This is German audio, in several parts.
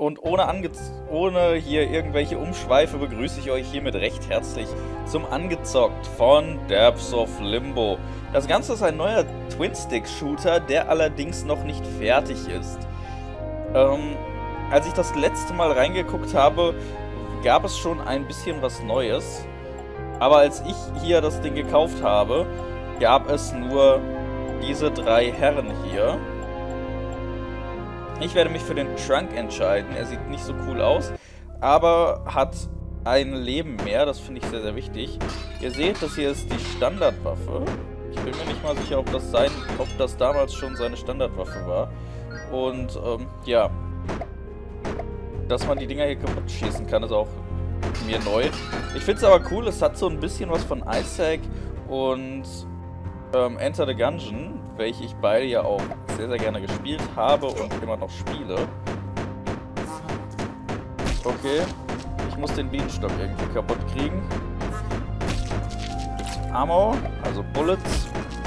Und ohne hier irgendwelche Umschweife begrüße ich euch hiermit recht herzlich zum Angezockt von Depths of Limbo. Das Ganze ist ein neuer Twin-Stick-Shooter, der allerdings noch nicht fertig ist. Als ich das letzte Mal reingeguckt habe, gab es schon ein bisschen was Neues. Aber als ich hier das Ding gekauft habe, gab es nur diese 3 Herren hier. Ich werde mich für den Trunk entscheiden. Er sieht nicht so cool aus, aber hat ein Leben mehr. Das finde ich sehr, sehr wichtig. Ihr seht, das hier ist die Standardwaffe. Ich bin mir nicht mal sicher, ob das damals schon seine Standardwaffe war. Und, ja. Dass man die Dinger hier kaputt schießen kann, ist auch mir neu. Ich finde es aber cool, es hat so ein bisschen was von Isaac und Enter the Gungeon, welche ich beide ja auch sehr, sehr gerne gespielt habe und immer noch spiele. Okay, ich muss den Bienenstock irgendwie kaputt kriegen. Ammo, also Bullets.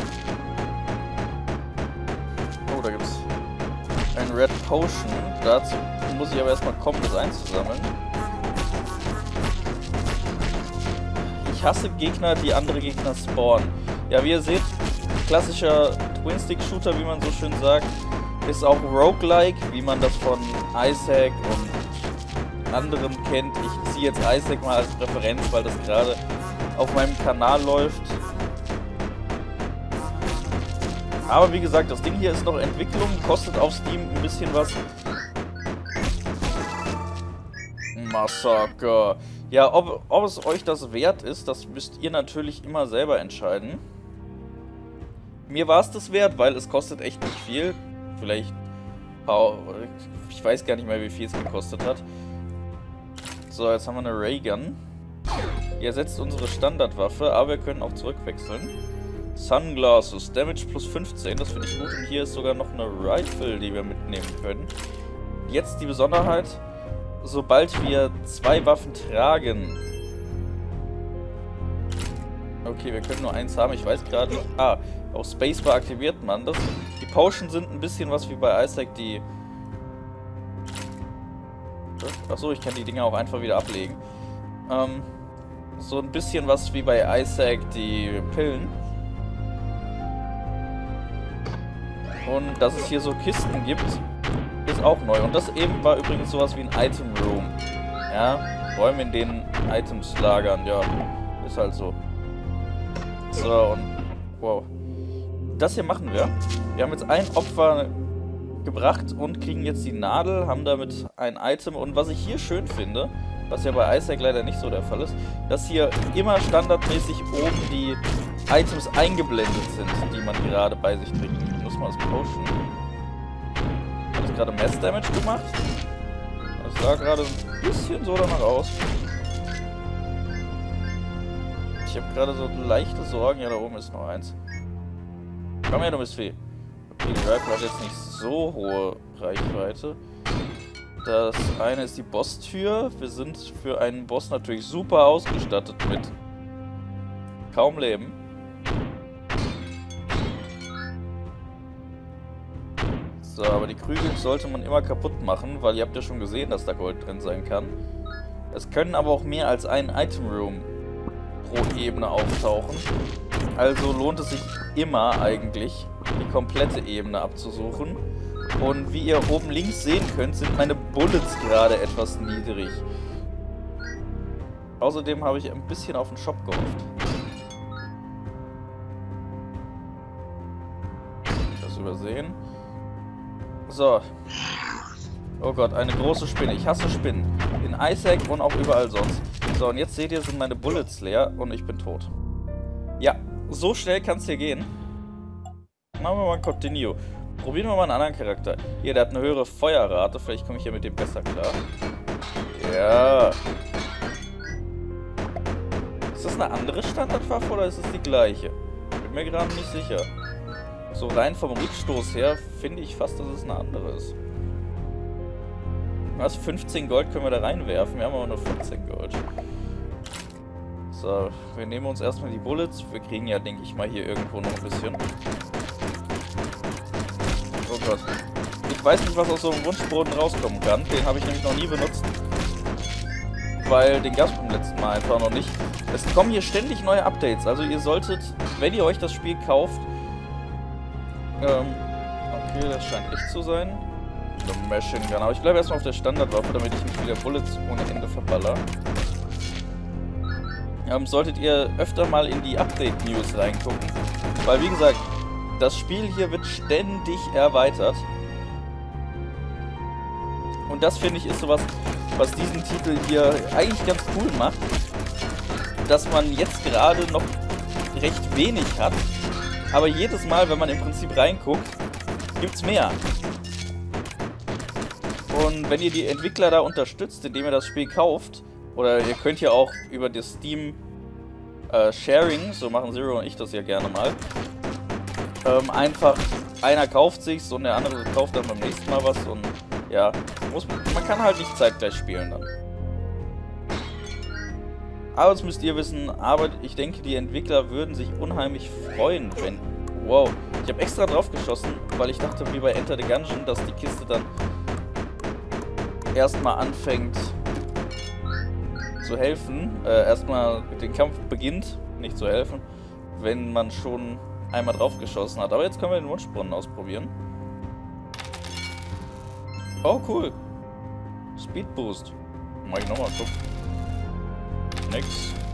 Oh, da gibt's ein Red Potion. Dazu muss ich aber erstmal kommen, das einzusammeln. Ich hasse Gegner, die andere Gegner spawnen. Ja, wie ihr seht, klassischer Twin-Stick-Shooter, wie man so schön sagt, ist auch Roguelike, wie man das von Isaac und anderen kennt. Ich ziehe jetzt Isaac mal als Präferenz, weil das gerade auf meinem Kanal läuft. Aber wie gesagt, das Ding hier ist noch Entwicklung, kostet auf Steam ein bisschen was. Massaker. Ja, ob es euch das wert ist, das müsst ihr natürlich immer selber entscheiden. Mir war es das wert, weil es kostet echt nicht viel. Vielleicht, ich weiß gar nicht mehr, wie viel es gekostet hat. So, jetzt haben wir eine Raygun. Die ersetzt unsere Standardwaffe, aber wir können auch zurückwechseln. Sunglasses, Damage plus 15, das finde ich gut. Und hier ist sogar noch eine Rifle, die wir mitnehmen können. Jetzt die Besonderheit, sobald wir 2 Waffen tragen... Okay, wir können nur eins haben, ich weiß gerade nicht. Ah, auf Spacebar aktiviert man das. Die Potions sind ein bisschen was wie bei Isaac, die... Achso, ich kann die Dinger auch einfach wieder ablegen. So ein bisschen was wie bei Isaac, die Pillen. Und dass es hier so Kisten gibt, ist auch neu. Und das eben war übrigens sowas wie ein Item Room. Ja, Räume, in denen Items lagern, ja, ist halt so. So, und wow. Das hier machen wir. Wir haben jetzt ein Opfer gebracht und kriegen jetzt die Nadel, haben damit ein Item. Und was ich hier schön finde, was ja bei Isaac leider nicht so der Fall ist, dass hier immer standardmäßig oben die Items eingeblendet sind, die man gerade bei sich trägt. Ich muss mal das Potion. Hat das gerade Mass Damage gemacht? Das sah gerade ein bisschen so danach aus. Ich habe gerade so leichte Sorgen. Ja, da oben ist noch eins. Komm her, du Mistvieh. Okay, die Rifle hat jetzt nicht so hohe Reichweite. Das eine ist die Boss-Tür. Wir sind für einen Boss natürlich super ausgestattet mit kaum Leben. So, aber die Krügel sollte man immer kaputt machen, weil ihr habt ja schon gesehen, dass da Gold drin sein kann. Es können aber auch mehr als ein Item Room pro Ebene auftauchen. Also lohnt es sich immer eigentlich, die komplette Ebene abzusuchen. Und wie ihr oben links sehen könnt, sind meine Bullets gerade etwas niedrig. Außerdem habe ich ein bisschen auf den Shop gehofft. Das übersehen. So. Oh Gott, eine große Spinne. Ich hasse Spinnen. In Isaac und auch überall sonst. So, und jetzt seht ihr, sind meine Bullets leer und ich bin tot. Ja, so schnell kann es hier gehen. Machen wir mal ein Continue. Probieren wir mal einen anderen Charakter. Hier, der hat eine höhere Feuerrate. Vielleicht komme ich hier mit dem besser klar. Ja. Ist das eine andere Standardwaffe oder ist es die gleiche? Bin mir gerade nicht sicher. So rein vom Rückstoß her finde ich fast, dass es eine andere ist. Was? 15 Gold können wir da reinwerfen. Wir haben aber nur 14 Gold. So, wir nehmen uns erstmal die Bullets. Wir kriegen ja, denke ich mal, hier irgendwo noch ein bisschen. Oh Gott. Ich weiß nicht, was aus so einem Wunschboden rauskommen kann. Den habe ich nämlich noch nie benutzt. Weil den gab es beim letzten Mal einfach noch nicht. Es kommen hier ständig neue Updates. Also ihr solltet, wenn ihr euch das Spiel kauft... okay, das scheint echt zu sein. Eine Machine Gun. Aber ich bleibe erstmal auf der Standardwaffe, damit ich nicht wieder Bullets ohne Ende verballer. Solltet ihr öfter mal in die Update-News reingucken. Weil, wie gesagt, das Spiel hier wird ständig erweitert. Und das, finde ich, ist sowas, was diesen Titel hier eigentlich ganz cool macht. Dass man jetzt gerade noch recht wenig hat. Aber jedes Mal, wenn man im Prinzip reinguckt, gibt's mehr. Und wenn ihr die Entwickler da unterstützt, indem ihr das Spiel kauft, oder ihr könnt ja auch über das Steam Sharing, so machen Zero und ich das ja gerne mal, einfach einer kauft sich's und der andere kauft dann beim nächsten Mal was und ja, man kann halt nicht zeitgleich spielen dann. Aber das müsst ihr wissen, aber ich denke, die Entwickler würden sich unheimlich freuen, wenn... Wow, ich habe extra drauf geschossen, weil ich dachte, wie bei Enter the Gungeon, dass die Kiste dann erstmal anfängt zu helfen, erstmal den Kampf beginnt, nicht zu helfen, wenn man schon einmal drauf geschossen hat. Aber jetzt können wir den Wunschbrunnen ausprobieren. Oh, cool. Speed Boost. Mach ich nochmal, guck. Nix.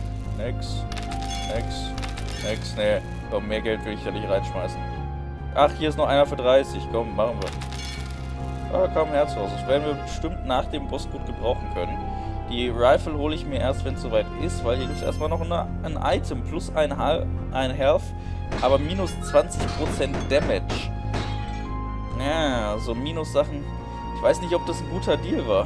Nee, komm, mehr Geld will ich ja nicht reinschmeißen. Ach, hier ist noch einer für 30. Komm, machen wir. Ah, komm, Herz raus. Das werden wir bestimmt nach dem Boss gut gebrauchen können. Die Rifle hole ich mir erst, wenn es soweit ist, weil hier gibt es erstmal noch ein Item plus ein Health, aber minus 20% Damage. Ja, so Minus-Sachen. Ich weiß nicht, ob das ein guter Deal war.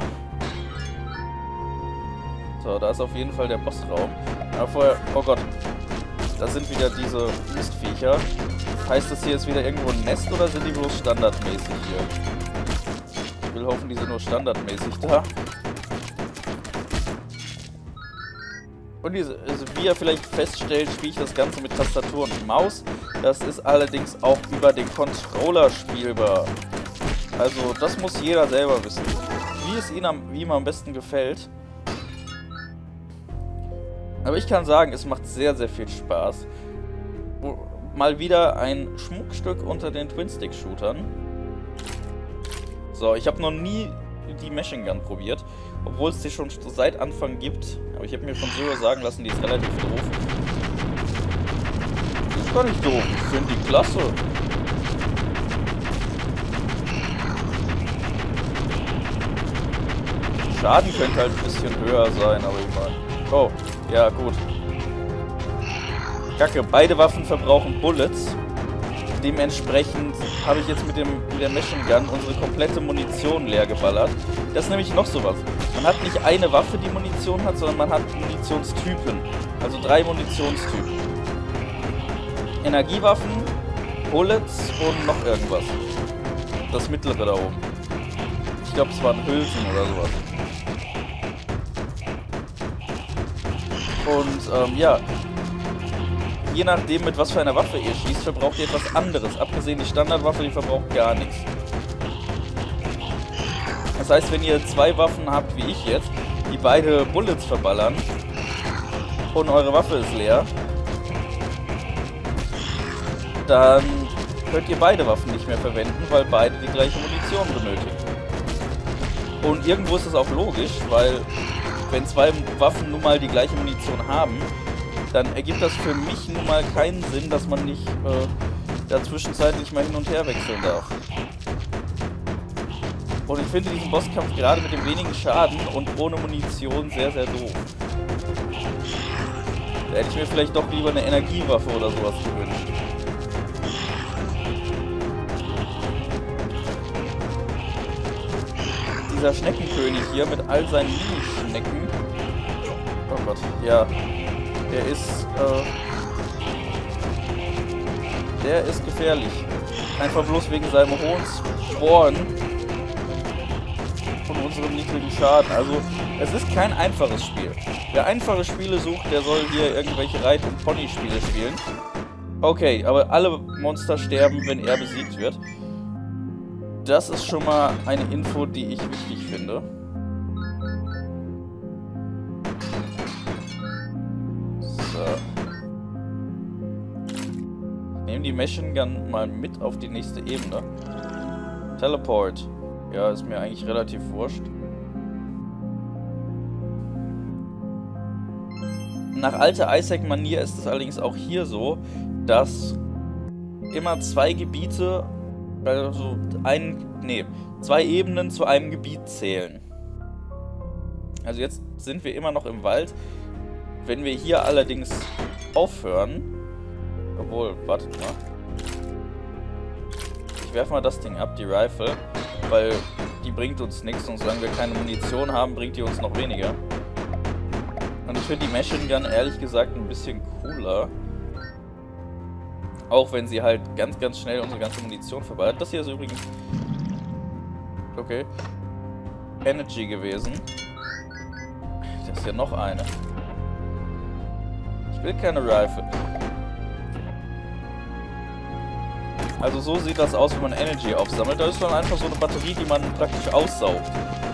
So, da ist auf jeden Fall der Bossraum. Aber vorher, oh Gott, da sind wieder diese Mistviecher. Heißt das hier jetzt wieder irgendwo ein Nest oder sind die bloß standardmäßig hier? Ich will hoffen, die sind nur standardmäßig da. Und wie ihr vielleicht feststellt, spiele ich das Ganze mit Tastatur und Maus. Das ist allerdings auch über den Controller spielbar. Also das muss jeder selber wissen, wie ihm am besten gefällt. Aber ich kann sagen, es macht sehr, sehr viel Spaß. Mal wieder ein Schmuckstück unter den Twin-Stick-Shootern. So, ich habe noch nie die Machine Gun probiert, obwohl es sie schon seit Anfang gibt. Aber ich habe mir von Zero sagen lassen, die ist relativ doof. Die ist gar nicht doof, ich finde die klasse. Schaden könnte halt ein bisschen höher sein, aber ich meine... Oh, ja gut. Kacke, beide Waffen verbrauchen Bullets. Dementsprechend habe ich jetzt mit der Machine Gun unsere komplette Munition leer geballert. Das ist nämlich noch sowas. Man hat nicht eine Waffe, die Munition hat, sondern man hat Munitionstypen. Also 3 Munitionstypen. Energiewaffen, Bullets und noch irgendwas. Das mittlere da oben. Ich glaube, es waren Hülsen oder sowas. Und ja, je nachdem, mit was für einer Waffe ihr schießt, verbraucht ihr etwas anderes. Abgesehen die Standardwaffe, die verbraucht gar nichts. Das heißt, wenn ihr 2 Waffen habt, wie ich jetzt, die beide Bullets verballern und eure Waffe ist leer, dann könnt ihr beide Waffen nicht mehr verwenden, weil beide die gleiche Munition benötigen. Und irgendwo ist das auch logisch, weil wenn 2 Waffen nun mal die gleiche Munition haben, dann ergibt das für mich nun mal keinen Sinn, dass man nicht dazwischenzeitlich mal hin und her wechseln darf. Und ich finde diesen Bosskampf gerade mit dem wenigen Schaden und ohne Munition sehr, sehr doof. Da hätte ich mir vielleicht doch lieber eine Energiewaffe oder sowas gewünscht. Dieser Schneckenkönig hier mit all seinen Mini-Schnecken. Oh Gott, ja. Der ist gefährlich. Einfach bloß wegen seinem hohen Spawn von unserem niedrigen Schaden. Also, es ist kein einfaches Spiel. Wer einfache Spiele sucht, der soll hier irgendwelche Reit- und Pony-Spiele spielen. Okay, aber alle Monster sterben, wenn er besiegt wird. Das ist schon mal eine Info, die ich wichtig finde. So. Nehmen die Machine Gun mal mit auf die nächste Ebene. Teleport. Ja, ist mir eigentlich relativ wurscht. Nach alter Isaac-Manier ist es allerdings auch hier so, dass immer zwei Gebiete, also zwei Ebenen zu einem Gebiet zählen. Also jetzt sind wir immer noch im Wald. Wenn wir hier allerdings aufhören, obwohl, wartet mal. Ich werfe mal das Ding ab, die Rifle, weil die bringt uns nichts und solange wir keine Munition haben, bringt die uns noch weniger. Und ich finde die Machine Gun ehrlich gesagt ein bisschen cooler. Auch wenn sie halt ganz, ganz schnell unsere ganze Munition verballert. Das hier ist übrigens... Okay. Energy gewesen. Das ist ja noch eine. Ich will keine Rifle. Also so sieht das aus, wenn man Energy aufsammelt. Da ist dann einfach so eine Batterie, die man praktisch aussaugt.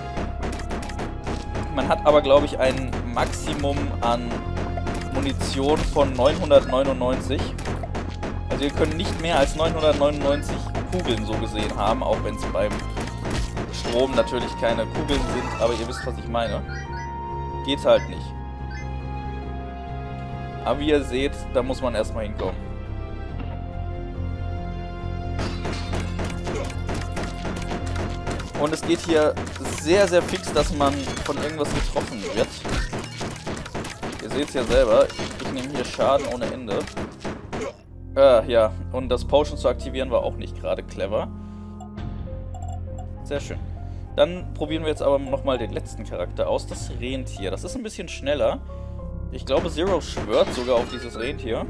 Man hat aber, glaube ich, ein Maximum an Munition von 999. Also wir können nicht mehr als 999 Kugeln so gesehen haben, auch wenn es beim Strom natürlich keine Kugeln sind, aber ihr wisst, was ich meine. Geht halt nicht. Aber wie ihr seht, da muss man erstmal hinkommen. Und es geht hier sehr, sehr fix, dass man von irgendwas getroffen wird. Ihr seht es ja selber, ich nehme hier Schaden ohne Ende. Ja, und das Potion zu aktivieren war auch nicht gerade clever. Sehr schön. Dann probieren wir jetzt aber nochmal den letzten Charakter aus, das Rentier. Das ist ein bisschen schneller. Ich glaube, Zero schwört sogar auf dieses Rentier.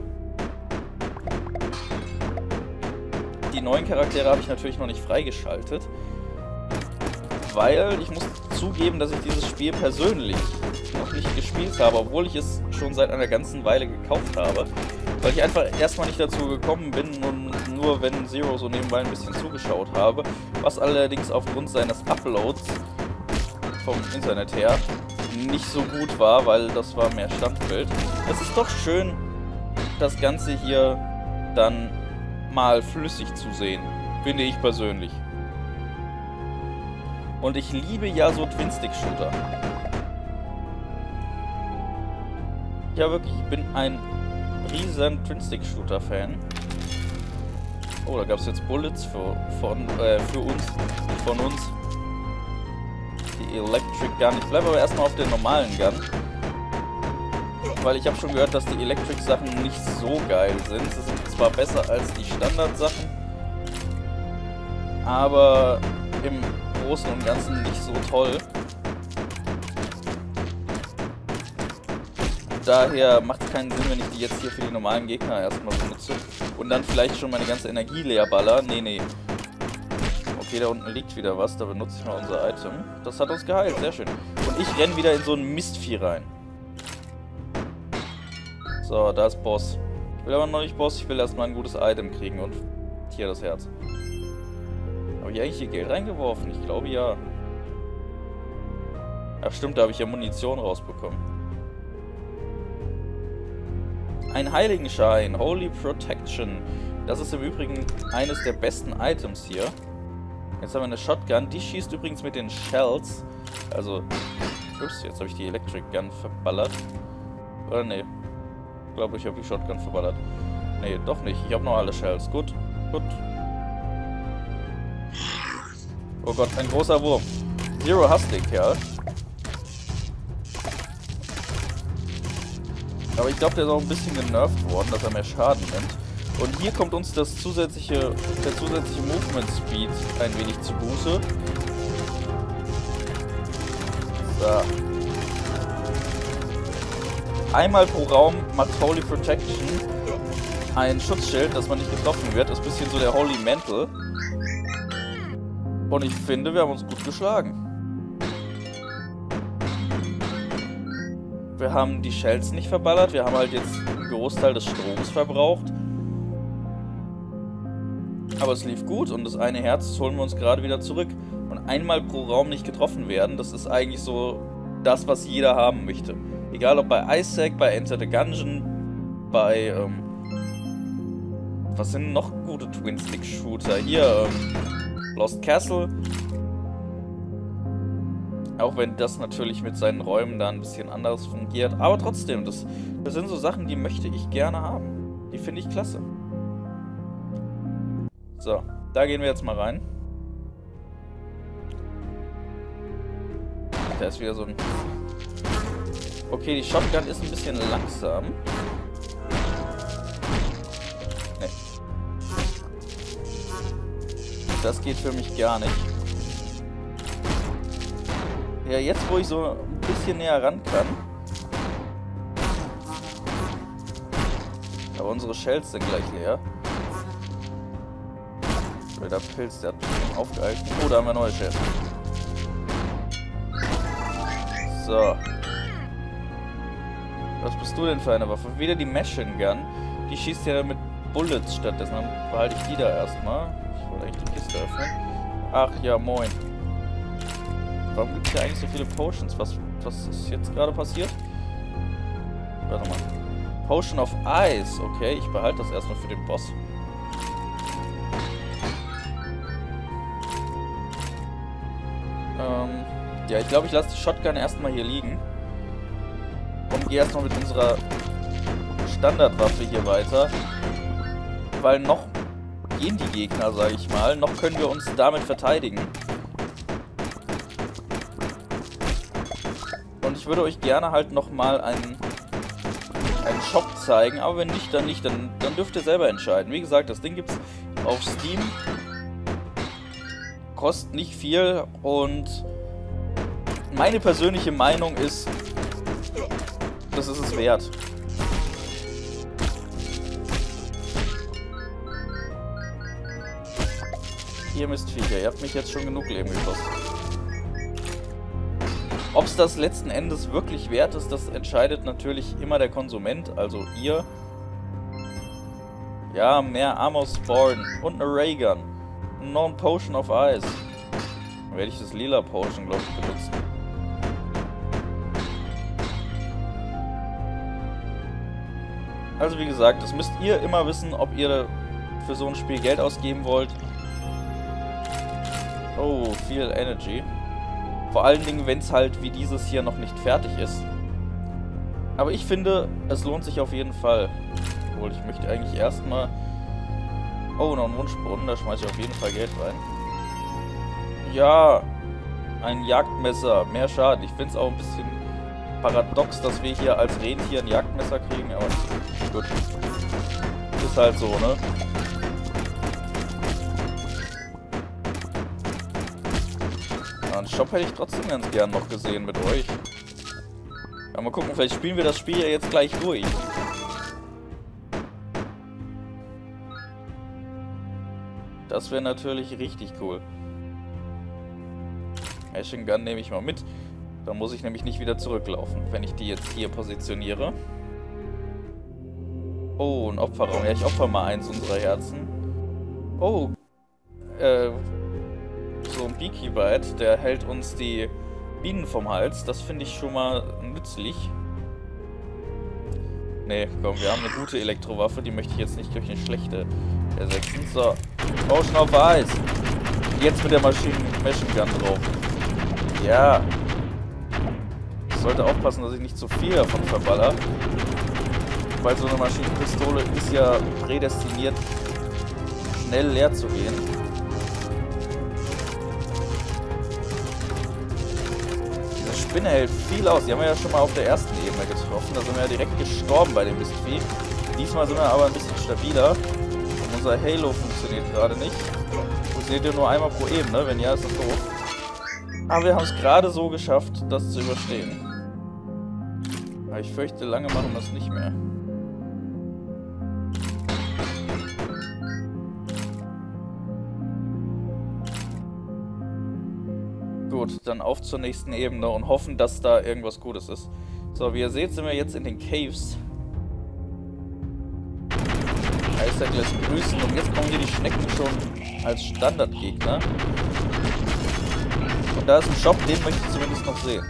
Die neuen Charaktere habe ich natürlich noch nicht freigeschaltet. Weil ich muss zugeben, dass ich dieses Spiel persönlich noch nicht gespielt habe, obwohl ich es schon seit einer ganzen Weile gekauft habe. Weil ich einfach erstmal nicht dazu gekommen bin und nur wenn Zero so nebenbei ein bisschen zugeschaut habe. Was allerdings aufgrund seines Uploads vom Internet her nicht so gut war, weil das war mehr Standbild. Es ist doch schön, das Ganze hier dann mal flüssig zu sehen, finde ich persönlich. Und ich liebe ja so Twin-Stick-Shooter. Ja wirklich, ich bin ein riesen Twin-Stick-Shooter-Fan. Oh, da gab es jetzt Bullets von uns. Die Electric Gun. Ich bleibe aber erstmal auf der normalen Gun. Weil ich habe schon gehört, dass die Electric-Sachen nicht so geil sind. Sie sind zwar besser als die Standard-Sachen, aber im Großen und Ganzen nicht so toll. Daher macht es keinen Sinn, wenn ich die jetzt hier für die normalen Gegner erstmal benutze und dann vielleicht schon meine ganze Energie leer baller. Nee. Okay, da unten liegt wieder was, da benutze ich mal unser Item. Das hat uns geheilt, sehr schön. Und ich renne wieder in so ein Mistvieh rein. So, da ist Boss. Ich will aber noch nicht Boss, ich will erstmal ein gutes Item kriegen und hier das Herz. Habe ich eigentlich hier Geld reingeworfen? Ich glaube ja. Ach stimmt, da habe ich ja Munition rausbekommen. Ein Heiligenschein, Holy Protection. Das ist im Übrigen eines der besten Items hier. Jetzt haben wir eine Shotgun, die schießt übrigens mit den Shells. Also, ups, jetzt habe ich die Electric Gun verballert. Oder nee, ich glaube, ich habe die Shotgun verballert. Nee, doch nicht, ich habe noch alle Shells. Gut. Oh Gott, ein großer Wurm. Zero hasst den Kerl. Aber ich glaube, der ist auch ein bisschen genervt worden, dass er mehr Schaden nimmt. Und hier kommt uns der zusätzliche Movement Speed ein wenig zugute. So. Einmal pro Raum macht Holy Protection ein Schutzschild, dass man nicht getroffen wird. Das ist ein bisschen so der Holy Mantle. Und ich finde, wir haben uns gut geschlagen. Wir haben die Shells nicht verballert. Wir haben halt jetzt einen Großteil des Stroms verbraucht. Aber es lief gut und das eine Herz, das holen wir uns gerade wieder zurück. Und einmal pro Raum nicht getroffen werden, das ist eigentlich so das, was jeder haben möchte. Egal ob bei Isaac, bei Enter the Gungeon, bei, was sind noch gute Twin-Stick-Shooter? Hier, Lost Castle. Auch wenn das natürlich mit seinen Räumen da ein bisschen anders fungiert. Aber trotzdem, das sind so Sachen, die möchte ich gerne haben. Die finde ich klasse. So, da gehen wir jetzt mal rein. Da ist wieder so ein... Okay, die Shotgun ist ein bisschen langsam. Nee. Das geht für mich gar nicht. Ja, jetzt wo ich so ein bisschen näher ran kann. Aber unsere Shells sind gleich leer. Der Pilz, der hat mich aufgehalten. Oh, da haben wir neue Shells. So. Was bist du denn für eine Waffe? Wieder die Machine Gun. Die schießt ja mit Bullets stattdessen. Dann behalte ich die da erstmal. Ich wollte eigentlich die Kiste öffnen. Ach ja, moin. Warum gibt es hier eigentlich so viele Potions? Was ist jetzt gerade passiert? Warte mal. Potion of Ice. Okay, ich behalte das erstmal für den Boss. Ja, ich glaube, ich lasse die Shotgun erstmal hier liegen. Und gehe erstmal mit unserer Standardwaffe hier weiter. Weil noch gehen die Gegner, sage ich mal. Noch können wir uns damit verteidigen. Und ich würde euch gerne halt nochmal einen Shop zeigen. Aber wenn nicht, dann nicht. Dann dürft ihr selber entscheiden. Wie gesagt, das Ding gibt es auf Steam. Kostet nicht viel. Und meine persönliche Meinung ist, das ist es wert. Ihr Mistviecher, ihr habt mich jetzt schon genug Leben gekostet. Ob es das letzten Endes wirklich wert ist, das entscheidet natürlich immer der Konsument, also ihr. Ja, mehr Armor Spawn und eine Raygun. Noch ein Potion of Ice. Dann werde ich das lila Potion, glaube ich, benutzen. Also wie gesagt, das müsst ihr immer wissen, ob ihr für so ein Spiel Geld ausgeben wollt. Oh, viel Energy. Vor allen Dingen, wenn es halt wie dieses hier noch nicht fertig ist. Aber ich finde, es lohnt sich auf jeden Fall. Obwohl, ich möchte eigentlich erstmal... Oh, noch ein Wunschbrunnen, da schmeiße ich auf jeden Fall Geld rein. Ja, ein Jagdmesser, mehr Schaden. Ich finde es auch ein bisschen paradox, dass wir hier als Rentier ein Jagdmesser kriegen, aber gut. Ist halt so, ne? Ja, einen Shop hätte ich trotzdem ganz gern noch gesehen mit euch. Ja, mal gucken, vielleicht spielen wir das Spiel ja jetzt gleich durch. Das wäre natürlich richtig cool. Machine Gun nehme ich mal mit. Dann muss ich nämlich nicht wieder zurücklaufen, wenn ich die jetzt hier positioniere. Oh, ein Opferraum. Ja, ich opfer mal eins unserer Herzen. Oh, so ein Beaky-Bite, der hält uns die Bienen vom Hals. Das finde ich schon mal nützlich. Nee, komm, wir haben eine gute Elektrowaffe. Die möchte ich jetzt nicht durch eine schlechte ersetzen. So, Potion of Ice. Jetzt mit der Machine Gun drauf. Ja. Ich sollte aufpassen, dass ich nicht zu viel davon verballer. Weil so eine Maschinenpistole ist ja prädestiniert, schnell leer zu gehen. Diese Spinne hält viel aus. Die haben wir ja schon mal auf der ersten Ebene getroffen. Da sind wir ja direkt gestorben bei dem Mistvieh. Diesmal sind wir aber ein bisschen stabiler. Und unser Halo funktioniert gerade nicht. Funktioniert ja nur einmal pro Ebene. Wenn ja, ist das doof. Aber wir haben es gerade so geschafft, das zu überstehen. Aber ich fürchte, lange machen wir es nicht mehr. Gut, dann auf zur nächsten Ebene und hoffen, dass da irgendwas Gutes ist. So, wie ihr seht, sind wir jetzt in den Caves. ja gleich grüßen. Und jetzt kommen hier die Schnecken schon als Standardgegner. Und da ist ein Shop, den möchte ich zumindest noch sehen.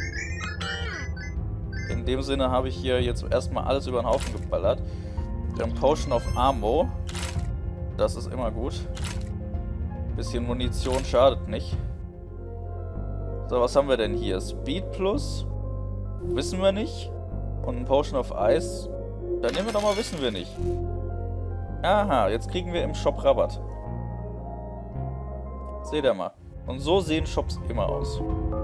In dem Sinne habe ich hier jetzt erstmal alles über den Haufen geballert. Wir haben Potion of Ammo. Das ist immer gut. Bisschen Munition schadet nicht. So, was haben wir denn hier? Speed Plus? Wissen wir nicht. Und ein Potion of Ice. Dann nehmen wir doch mal, wissen wir nicht. Aha, jetzt kriegen wir im Shop Rabatt. Seht ihr mal. Und so sehen Shops immer aus.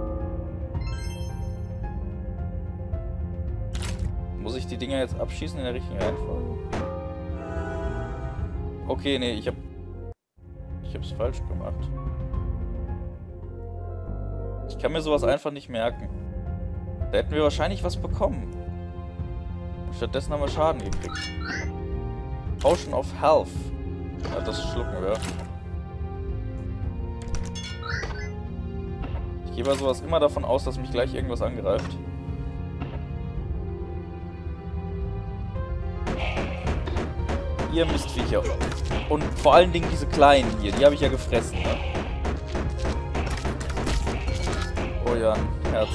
Muss ich die Dinger jetzt abschießen in der richtigen Reihenfolge? Okay, nee, ich hab's falsch gemacht. Ich kann mir sowas einfach nicht merken. Da hätten wir wahrscheinlich was bekommen. Stattdessen haben wir Schaden gekriegt. Potion of Health. Ja, das schlucken wir. Ich gehe bei sowas immer davon aus, dass mich gleich irgendwas angreift. Ihr Mistviecher. Und vor allen Dingen diese kleinen hier, die habe ich ja gefressen, ne? Oh ja, ein Herz.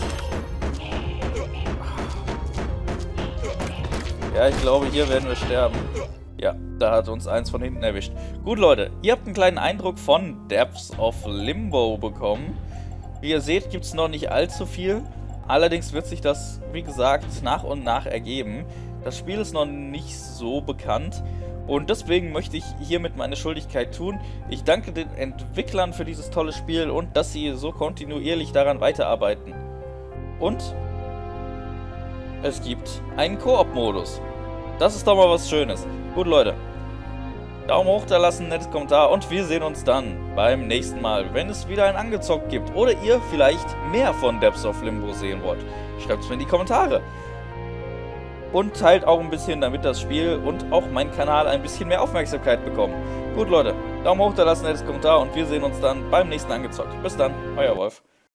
Ja, ich glaube, hier werden wir sterben. Ja, da hat uns eins von hinten erwischt. Gut, Leute, ihr habt einen kleinen Eindruck von Depths of Limbo bekommen. Wie ihr seht, gibt es noch nicht allzu viel. Allerdings wird sich das, wie gesagt, nach und nach ergeben. Das Spiel ist noch nicht so bekannt. Und deswegen möchte ich hiermit meine Schuldigkeit tun. Ich danke den Entwicklern für dieses tolle Spiel und dass sie so kontinuierlich daran weiterarbeiten. Und es gibt einen Koop-Modus. Das ist doch mal was Schönes. Gut, Leute. Daumen hoch da lassen, nettes Kommentar und wir sehen uns dann beim nächsten Mal, wenn es wieder ein Angezockt gibt oder ihr vielleicht mehr von Depths of Limbo sehen wollt. Schreibt es mir in die Kommentare. Und teilt auch ein bisschen, damit das Spiel und auch mein Kanal ein bisschen mehr Aufmerksamkeit bekommen. Gut, Leute. Daumen hoch da lassen, nettes Kommentar und wir sehen uns dann beim nächsten Angezockt. Bis dann, euer Wolf.